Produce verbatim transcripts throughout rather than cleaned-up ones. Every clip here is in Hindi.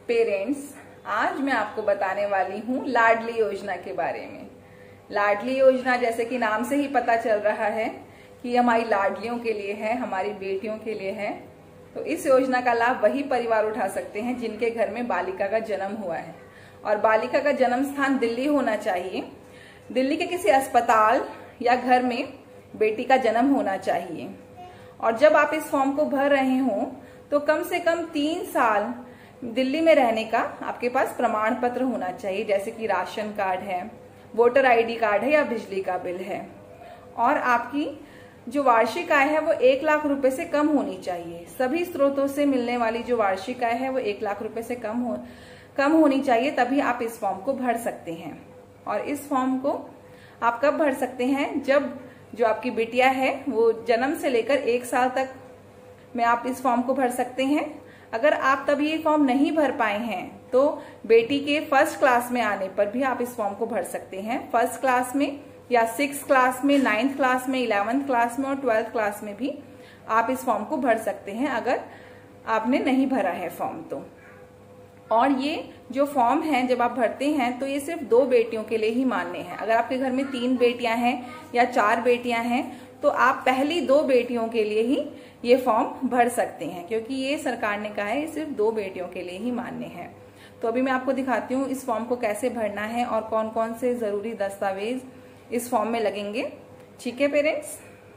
पेरेंट्स, आज मैं आपको बताने वाली हूँ लाडली योजना के बारे में। लाडली योजना जैसे कि नाम से ही पता चल रहा है कि हमारी लाडलियों के लिए है, हमारी बेटियों के लिए है। तो इस योजना का लाभ वही परिवार उठा सकते हैं जिनके घर में बालिका का जन्म हुआ है, और बालिका का जन्म स्थान दिल्ली होना चाहिए। दिल्ली के किसी अस्पताल या घर में बेटी का जन्म होना चाहिए। और जब आप इस फॉर्म को भर रहे हो तो कम से कम तीन साल दिल्ली में रहने का आपके पास प्रमाण पत्र होना चाहिए, जैसे कि राशन कार्ड है, वोटर आईडी कार्ड है या बिजली का बिल है। और आपकी जो वार्षिक आय है वो एक लाख रुपए से कम होनी चाहिए। सभी स्रोतों से मिलने वाली जो वार्षिक आय है वो एक लाख रुपए से कम हो कम होनी चाहिए, तभी आप इस फॉर्म को भर सकते हैं। और इस फॉर्म को आप कब भर सकते हैं? जब जो आपकी बिटिया है वो जन्म से लेकर एक साल तक में आप इस फॉर्म को भर सकते हैं। अगर आप तभी ये फॉर्म नहीं भर पाए हैं तो बेटी के फर्स्ट क्लास में आने पर भी आप इस फॉर्म को भर सकते हैं। फर्स्ट क्लास में या सिक्स क्लास में, नाइन्थ क्लास में, इलेवेंथ क्लास में और ट्वेल्थ क्लास में भी आप इस फॉर्म को भर सकते हैं अगर आपने नहीं भरा है फॉर्म तो। और ये जो फॉर्म है जब आप भरते हैं तो ये सिर्फ दो बेटियों के लिए ही मान्य है। अगर आपके घर में तीन बेटियां हैं या चार बेटियां हैं तो आप पहली दो बेटियों के लिए ही ये फॉर्म भर सकते हैं, क्योंकि ये सरकार ने कहा है ये सिर्फ दो बेटियों के लिए ही मान्य है। तो अभी मैं आपको दिखाती हूँ इस फॉर्म को कैसे भरना है और कौन कौन से जरूरी दस्तावेज इस फॉर्म में लगेंगे। ठीक है पेरेंट्स,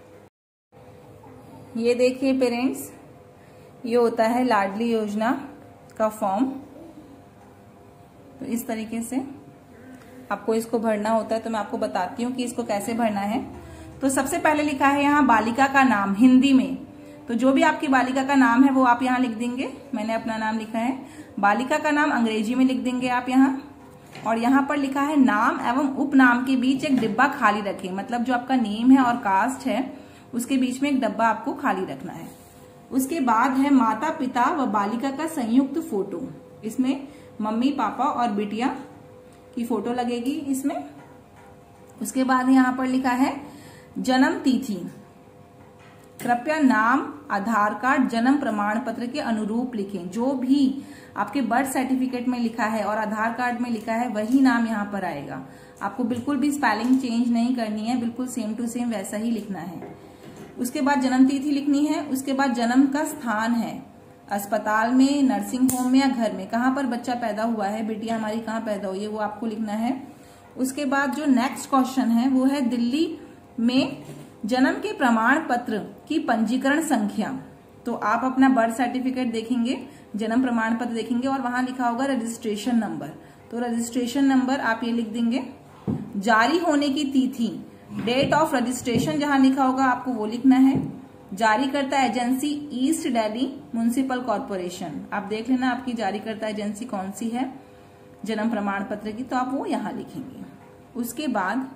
ये देखिए पेरेंट्स, ये होता है लाडली योजना का फॉर्म। तो इस तरीके से आपको इसको भरना होता है। तो मैं आपको बताती हूँ कि इसको कैसे भरना है। तो सबसे पहले लिखा है यहाँ बालिका का नाम हिंदी में। तो जो भी आपकी बालिका का नाम है वो आप यहाँ लिख देंगे। मैंने अपना नाम लिखा है। बालिका का नाम अंग्रेजी में लिख देंगे आप यहाँ। और यहाँ पर लिखा है नाम एवं उपनाम के बीच एक डिब्बा खाली रखें। मतलब जो आपका नेम है और कास्ट है उसके बीच में एक डब्बा आपको खाली रखना है। उसके बाद है माता पिता व बालिका का संयुक्त फोटो। इसमें मम्मी पापा और बिटिया की फोटो लगेगी इसमें। उसके बाद यहाँ पर लिखा है जन्म तिथि। कृपया नाम, आधार कार्ड, जन्म प्रमाण पत्र के अनुरूप लिखें। जो भी आपके बर्थ सर्टिफिकेट में लिखा है और आधार कार्ड में लिखा है वही नाम यहाँ पर आएगा। आपको बिल्कुल भी स्पेलिंग चेंज नहीं करनी है, बिल्कुल सेम टू सेम वैसा ही लिखना है। उसके बाद जन्म तिथि लिखनी है। उसके बाद जन्म का स्थान है, अस्पताल में, नर्सिंग होम में या घर में, कहाँ पर बच्चा पैदा हुआ है, बिटिया हमारी कहाँ पैदा हुई है वो आपको लिखना है। उसके बाद जो नेक्स्ट क्वेश्चन है वो है दिल्ली में जन्म के प्रमाण पत्र की पंजीकरण संख्या। तो आप अपना बर्थ सर्टिफिकेट देखेंगे, जन्म प्रमाण पत्र देखेंगे और वहां लिखा होगा रजिस्ट्रेशन नंबर। तो रजिस्ट्रेशन नंबर आप ये लिख देंगे। जारी होने की तिथि, डेट ऑफ रजिस्ट्रेशन जहां लिखा होगा आपको वो लिखना है। जारीकर्ता agency east Delhi municipal corporation. आप देख लेना आपकी जारीकर्ता एजेंसी कौन सी है जन्म प्रमाण पत्र की, तो आप वो यहां लिखेंगे। उसके बाद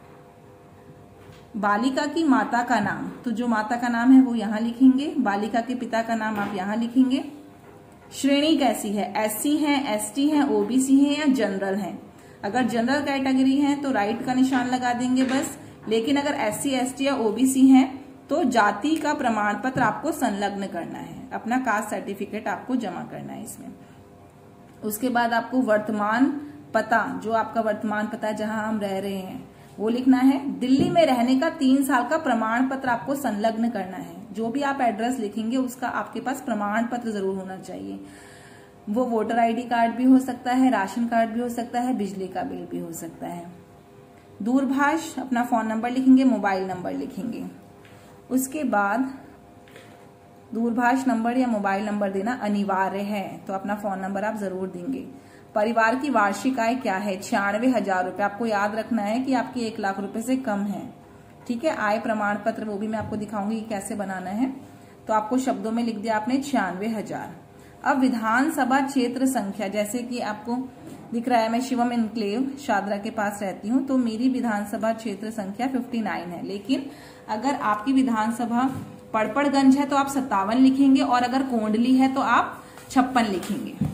बालिका की माता का नाम, तो जो माता का नाम है वो यहाँ लिखेंगे। बालिका के पिता का नाम आप यहाँ लिखेंगे। श्रेणी कैसी है, एससी है, एसटी है, ओबीसी है या जनरल है। अगर जनरल कैटेगरी है तो राइट का निशान लगा देंगे बस। लेकिन अगर एससी, एसटी या ओबीसी है तो जाति का प्रमाण पत्र आपको संलग्न करना है, अपना कास्ट सर्टिफिकेट आपको जमा करना है इसमें। उसके बाद आपको वर्तमान पता, जो आपका वर्तमान पता है जहां हम रह रहे हैं वो लिखना है। दिल्ली में रहने का तीन साल का प्रमाण पत्र आपको संलग्न करना है। जो भी आप एड्रेस लिखेंगे उसका आपके पास प्रमाण पत्र जरूर होना चाहिए। वो वोटर आईडी कार्ड भी हो सकता है, राशन कार्ड भी हो सकता है, बिजली का बिल भी हो सकता है। दूरभाष, अपना फोन नंबर लिखेंगे, मोबाइल नंबर लिखेंगे। उसके बाद दूरभाष नंबर या मोबाइल नंबर देना अनिवार्य है, तो अपना फोन नंबर आप जरूर देंगे। परिवार की वार्षिक आय क्या है? छियानवे हजार रुपए। आपको याद रखना है कि आपकी एक लाख रुपए से कम है। ठीक है, आय प्रमाण पत्र वो भी मैं आपको दिखाऊंगी कि कैसे बनाना है। तो आपको शब्दों में लिख दिया आपने छियानवे हजार। अब विधानसभा क्षेत्र संख्या, जैसे कि आपको दिख रहा है मैं शिवम इनक्लेव शादरा के पास रहती हूँ, तो मेरी विधानसभा क्षेत्र संख्या उनसठ है। लेकिन अगर आपकी विधानसभा पड़पड़गंज है तो आप सत्तावन लिखेंगे, और अगर कोंडली है तो आप छप्पन लिखेंगे।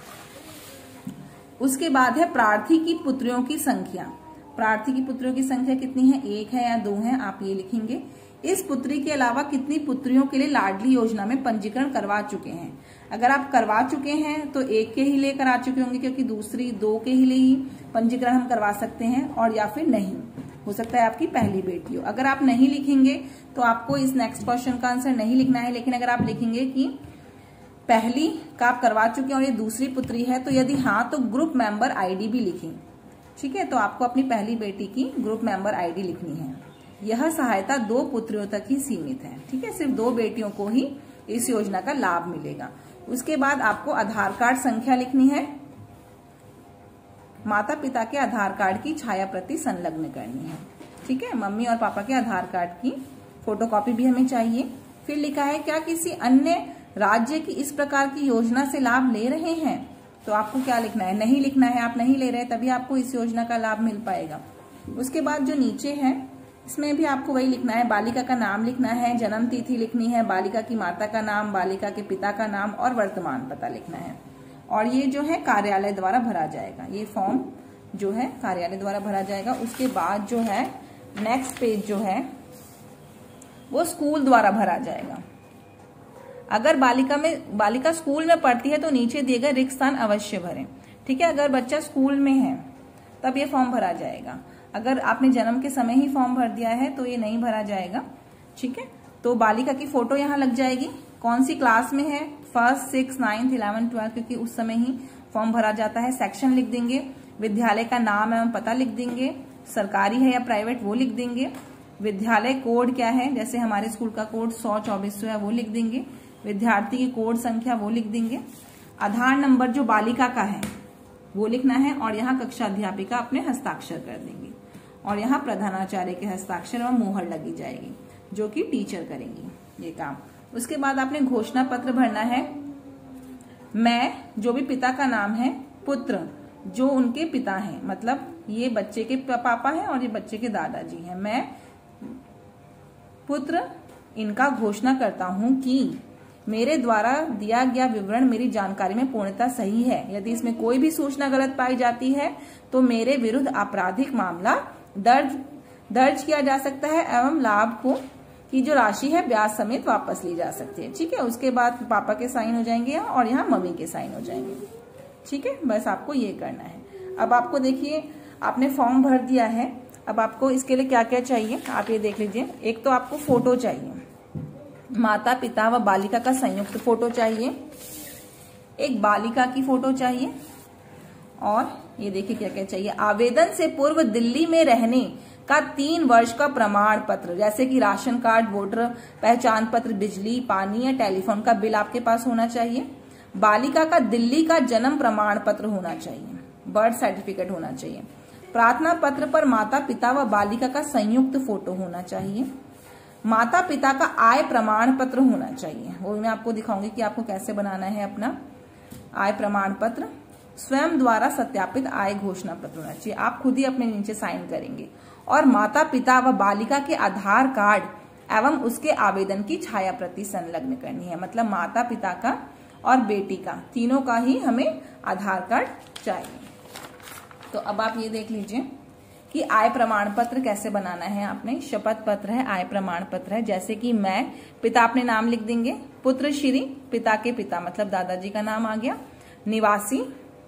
उसके बाद है प्रार्थी की पुत्रियों की संख्या। प्रार्थी की पुत्रियों की संख्या कितनी है? एक है या दो है, आप ये लिखेंगे। इस पुत्री के अलावा कितनी पुत्रियों के लिए लाडली योजना में पंजीकरण करवा चुके हैं। अगर आप करवा चुके हैं तो एक के ही लिए करा चुके होंगे, क्योंकि दूसरी दो के ही लिए ही पंजीकरण हम करवा सकते हैं, और या फिर नहीं, हो सकता है आपकी पहली बेटी हो। अगर आप नहीं लिखेंगे तो आपको इस नेक्स्ट क्वेश्चन का आंसर नहीं लिखना है, लेकिन अगर आप लिखेंगे कि पहली का आप करवा चुके हैं और ये दूसरी पुत्री है, तो यदि हाँ तो ग्रुप मेंबर आईडी भी लिखें। ठीक है, तो आपको अपनी पहली बेटी की ग्रुप मेंबर आईडी लिखनी है। यह सहायता दो पुत्रियों तक ही सीमित है। ठीक है, सिर्फ दो बेटियों को ही इस योजना का लाभ मिलेगा। उसके बाद आपको आधार कार्ड संख्या लिखनी है। माता पिता के आधार कार्ड की छाया प्रति संलग्न करनी है। ठीक है, मम्मी और पापा के आधार कार्ड की फोटोकॉपी भी हमें चाहिए। फिर लिखा है क्या किसी अन्य राज्य की इस प्रकार की योजना से लाभ ले रहे हैं, तो आपको क्या लिखना है, नहीं लिखना है। आप नहीं ले रहे, तभी आपको इस योजना का लाभ मिल पाएगा। उसके बाद जो नीचे है इसमें भी आपको वही लिखना है। बालिका का नाम लिखना है, जन्म तिथि लिखनी है, बालिका की माता का नाम, बालिका के पिता का नाम और वर्तमान पता लिखना है। और ये जो है कार्यालय द्वारा भरा जाएगा। ये फॉर्म जो है कार्यालय द्वारा भरा जाएगा। उसके बाद जो है नेक्स्ट पेज जो है वो स्कूल द्वारा भरा जाएगा। अगर बालिका में बालिका स्कूल में पढ़ती है तो नीचे दिए गए रिक्त स्थान अवश्य भरें। ठीक है, अगर बच्चा स्कूल में है तब ये फॉर्म भरा जाएगा। अगर आपने जन्म के समय ही फॉर्म भर दिया है तो ये नहीं भरा जाएगा। ठीक है, तो बालिका की फोटो यहाँ लग जाएगी। कौन सी क्लास में है, first, six, ninth, eleven, twelfth, क्योंकि उस समय ही फॉर्म भरा जाता है। सेक्शन लिख देंगे, विद्यालय का नाम एवं पता लिख देंगे, सरकारी है या प्राइवेट वो लिख देंगे, विद्यालय कोड क्या है, जैसे हमारे स्कूल का कोड सौ चौबीस सौ है वो लिख देंगे, विद्यार्थी की कोड संख्या वो लिख देंगे, आधार नंबर जो बालिका का है वो लिखना है, और यहाँ कक्षा अध्यापिका अपने हस्ताक्षर कर देंगे, और यहाँ प्रधानाचार्य के हस्ताक्षर और मोहर लगी जाएगी जो कि टीचर करेंगी ये काम। उसके बाद आपने घोषणा पत्र भरना है। मैं जो भी पिता का नाम है, पुत्र जो उनके पिता हैं, मतलब ये बच्चे के पापा हैं और ये बच्चे के दादाजी हैं, मैं पुत्र इनका घोषणा करता हूं कि मेरे द्वारा दिया गया विवरण मेरी जानकारी में पूर्णतः सही है। यदि इसमें कोई भी सूचना गलत पाई जाती है तो मेरे विरुद्ध आपराधिक मामला दर्ज दर्ज किया जा सकता है एवं लाभ को की जो राशि है ब्याज समेत वापस ली जा सकती है। ठीक है, उसके बाद पापा के साइन हो जाएंगे और यहाँ मम्मी के साइन हो जाएंगे। ठीक है, बस आपको ये करना है। अब आपको देखिए आपने फॉर्म भर दिया है। अब आपको इसके लिए क्या क्या चाहिए आप ये देख लीजिए। एक तो आपको फोटो चाहिए, माता पिता व बालिका का संयुक्त फोटो चाहिए, एक बालिका की फोटो चाहिए, और ये देखिए क्या क्या चाहिए, आवेदन से पूर्व दिल्ली में रहने का तीन वर्ष का प्रमाण पत्र, जैसे कि राशन कार्ड, वोटर पहचान पत्र, बिजली, पानी या टेलीफोन का बिल आपके पास होना चाहिए। बालिका का दिल्ली का जन्म प्रमाण पत्र होना चाहिए, बर्थ सर्टिफिकेट होना चाहिए। प्रार्थना पत्र पर माता पिता व बालिका का संयुक्त फोटो होना चाहिए। माता पिता का आय प्रमाण पत्र होना चाहिए, वो मैं आपको दिखाऊंगी कि आपको कैसे बनाना है अपना आय प्रमाण पत्र। स्वयं द्वारा सत्यापित आय घोषणा पत्र होना चाहिए, आप खुद ही अपने नीचे साइन करेंगे। और माता पिता व बालिका के आधार कार्ड एवं उसके आवेदन की छाया प्रति संलग्न करनी है, मतलब माता पिता का और बेटी का तीनों का ही हमें आधार कार्ड चाहिए। तो अब आप ये देख लीजिए कि आय प्रमाण पत्र कैसे बनाना है। आपने शपथ पत्र है, आय प्रमाण पत्र है, जैसे कि मैं, पिता अपने नाम लिख देंगे, पुत्र श्री, पिता के पिता मतलब दादाजी का नाम आ गया, निवासी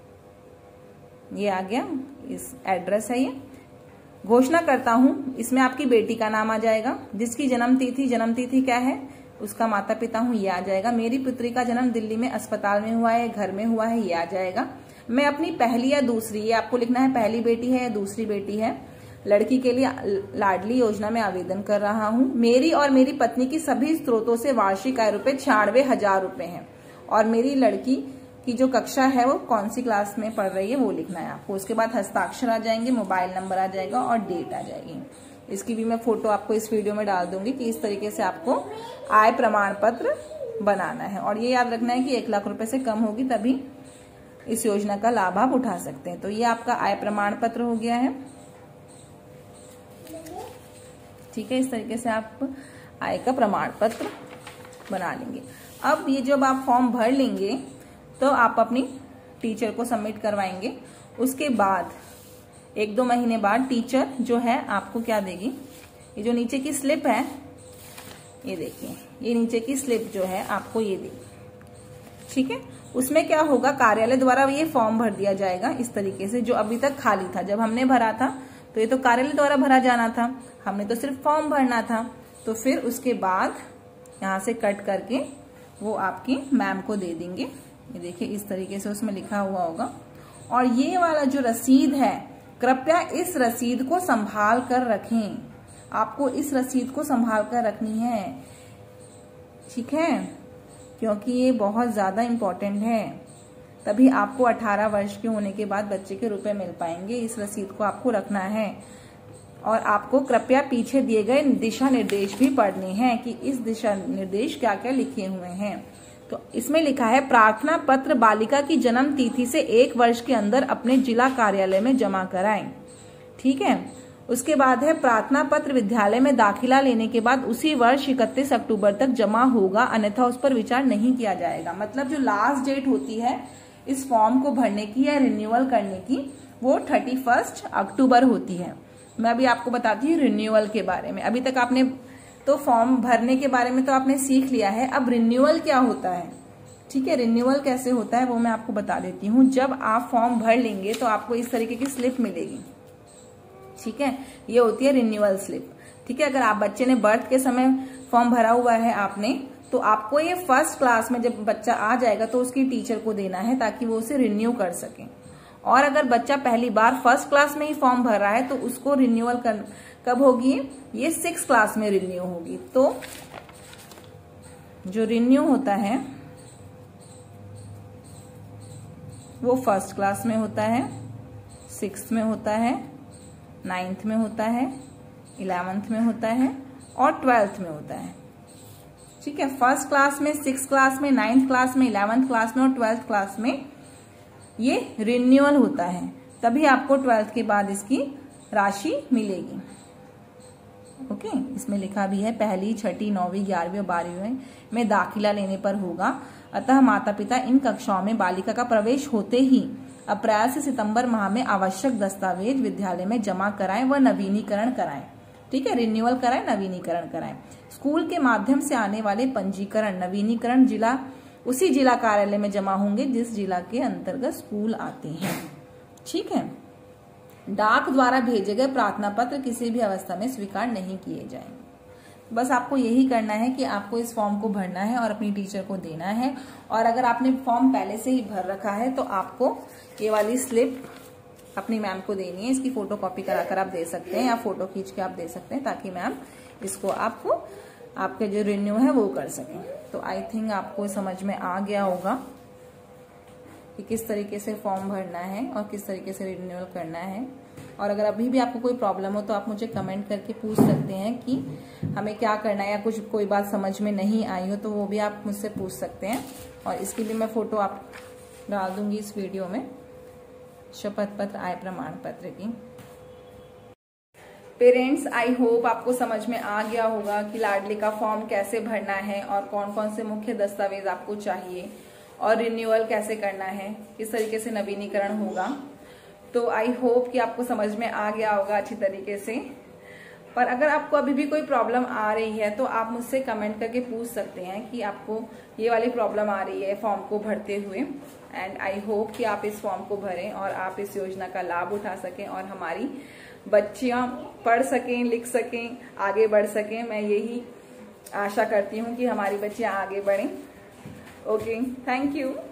ये आ गया, इस एड्रेस है ये, घोषणा करता हूं इसमें आपकी बेटी का नाम आ जाएगा, जिसकी जन्म तिथि, जन्म तिथि क्या है उसका माता पिता हूं ये आ जाएगा, मेरी पुत्री का जन्म दिल्ली में अस्पताल में हुआ है, घर में हुआ है ये आ जाएगा, मैं अपनी पहली या दूसरी, ये आपको लिखना है पहली बेटी है या दूसरी बेटी है, लड़की के लिए लाडली योजना में आवेदन कर रहा हूं, मेरी और मेरी पत्नी की सभी स्रोतों से वार्षिक आय रुपए छियानवे हजार रुपए है, और मेरी लड़की की जो कक्षा है वो कौन सी क्लास में पढ़ रही है वो लिखना है आपको। उसके बाद हस्ताक्षर आ जाएंगे, मोबाइल नंबर आ जाएगा और डेट आ जाएगी। इसकी भी मैं फोटो आपको इस वीडियो में डाल दूंगी कि इस तरीके से आपको आय प्रमाण पत्र बनाना है। और ये याद रखना है कि एक लाख रुपए से कम होगी तभी इस योजना का लाभ आप उठा सकते हैं। तो ये आपका आय प्रमाण पत्र हो गया है। ठीक है, इस तरीके से आप आय का प्रमाण पत्र बना लेंगे। अब ये जब आप फॉर्म भर लेंगे तो आप अपनी टीचर को सबमिट करवाएंगे। उसके बाद एक दो महीने बाद टीचर जो है आपको क्या देगी, ये जो नीचे की स्लिप है ये देखिए, ये नीचे की स्लिप जो है आपको ये दी, ठीक है। उसमें क्या होगा, कार्यालय द्वारा ये फॉर्म भर दिया जाएगा इस तरीके से, जो अभी तक खाली था। जब हमने भरा था तो ये तो कार्यालय द्वारा भरा जाना था, हमने तो सिर्फ फॉर्म भरना था। तो फिर उसके बाद यहाँ से कट करके वो आपकी मैम को दे देंगे। ये देखिए इस तरीके से उसमें लिखा हुआ होगा। और ये वाला जो रसीद है, कृपया इस रसीद को संभाल कर रखें। आपको इस रसीद को संभाल कर रखनी है, ठीक है, क्योंकि ये बहुत ज्यादा इम्पोर्टेंट है। तभी आपको अठारह वर्ष के होने के बाद बच्चे के रुपए मिल पाएंगे। इस रसीद को आपको रखना है। और आपको कृपया पीछे दिए गए दिशा निर्देश भी पढ़ने हैं कि इस दिशा निर्देश क्या क्या लिखे हुए हैं। तो इसमें लिखा है, प्रार्थना पत्र बालिका की जन्म तिथि से एक वर्ष के अंदर अपने जिला कार्यालय में जमा कराएं, ठीक है। उसके बाद है, प्रार्थना पत्र विद्यालय में दाखिला लेने के बाद उसी वर्ष इकतीस अक्टूबर तक जमा होगा, अन्यथा उस पर विचार नहीं किया जाएगा। मतलब जो लास्ट डेट होती है इस फॉर्म को भरने की या रिन्यूअल करने की, वो थर्टी फर्स्ट अक्टूबर होती है। मैं अभी आपको बताती हूँ रिन्यूअल के बारे में। अभी तक आपने तो फॉर्म भरने के बारे में तो आपने सीख लिया है, अब रिन्यूअल क्या होता है, ठीक है। रिन्यूअल कैसे होता है वो मैं आपको बता देती हूँ। जब आप फॉर्म भर लेंगे तो आपको इस तरीके की स्लिप मिलेगी, ठीक है। ये होती है रिन्यूअल स्लिप, ठीक है। अगर आप बच्चे ने बर्थ के समय फॉर्म भरा हुआ है आपने, तो आपको ये फर्स्ट क्लास में जब बच्चा आ जाएगा तो उसकी टीचर को देना है, ताकि वो उसे रिन्यू कर सके। और अगर बच्चा पहली बार फर्स्ट क्लास में ही फॉर्म भर रहा है तो उसको रिन्यूअल कर कब होगी, ये सिक्स क्लास में रिन्यू होगी। तो जो रिन्यू होता है वो फर्स्ट क्लास में होता है, सिक्स में होता है, नाइन्थ में होता है, इलेवेंथ में होता है और ट्वेल्थ में होता है, ठीक है। फर्स्ट क्लास में, सिक्स क्लास में, नाइन्थ क्लास में, इलेवेंथ क्लास में और ट्वेल्थ क्लास में ये रिन्यूअल होता है। तभी आपको ट्वेल्थ के बाद इसकी राशि मिलेगी, ओके। इसमें लिखा भी है, पहली, छठी, नौवीं, ग्यारहवीं और बारहवीं में दाखिला लेने पर होगा। अतः माता पिता इन कक्षाओं में बालिका का प्रवेश होते ही अप्रैल से सितंबर माह में आवश्यक दस्तावेज विद्यालय में जमा कराएं व नवीनीकरण कराएं, ठीक है। रिन्यूअल कराएं, नवीनीकरण कराएं। स्कूल के माध्यम से आने वाले पंजीकरण, नवीनीकरण जिला उसी जिला कार्यालय में जमा होंगे जिस जिला के अंतर्गत स्कूल आते हैं, ठीक है। डाक द्वारा भेजे गए प्रार्थना पत्र किसी भी अवस्था में स्वीकार नहीं किए जाएंगे। बस आपको यही करना है कि आपको इस फॉर्म को भरना है और अपनी टीचर को देना है। और अगर आपने फॉर्म पहले से ही भर रखा है तो आपको ये वाली स्लिप अपनी मैम को देनी है। इसकी फोटो कॉपी कराकर आप दे सकते हैं या फोटो खींच के आप दे सकते हैं, ताकि मैम इसको आपको आपके जो रिन्यू है वो कर सकें। तो आई थिंक आपको समझ में आ गया होगा कि किस तरीके से फॉर्म भरना है और किस तरीके से रिन्यूअल करना है। और अगर अभी भी आपको कोई प्रॉब्लम हो तो आप मुझे कमेंट करके पूछ सकते हैं कि हमें क्या करना है, या कुछ कोई बात समझ में नहीं आई हो तो वो भी आप मुझसे पूछ सकते हैं। और इसकी भी मैं फोटो आप डाल दूंगी इस वीडियो में, शपथ पत्र, आय प्रमाण पत्र की। पेरेंट्स, आई होप आपको समझ में आ गया होगा कि लाडली का फॉर्म कैसे भरना है और कौन कौन से मुख्य दस्तावेज आपको चाहिए और रिन्यूअल कैसे करना है, किस तरीके से नवीनीकरण होगा। तो आई होप कि आपको समझ में आ गया होगा अच्छी तरीके से। पर अगर आपको अभी भी कोई प्रॉब्लम आ रही है तो आप मुझसे कमेंट करके पूछ सकते हैं कि आपको ये वाली प्रॉब्लम आ रही है फॉर्म को भरते हुए। एंड आई होप कि आप इस फॉर्म को भरें और आप इस योजना का लाभ उठा सकें और हमारी बच्चियां पढ़ सकें, लिख सकें, आगे बढ़ सकें। मैं यही आशा करती हूँ कि हमारी बच्चियां आगे बढ़ें। Okay, thank you.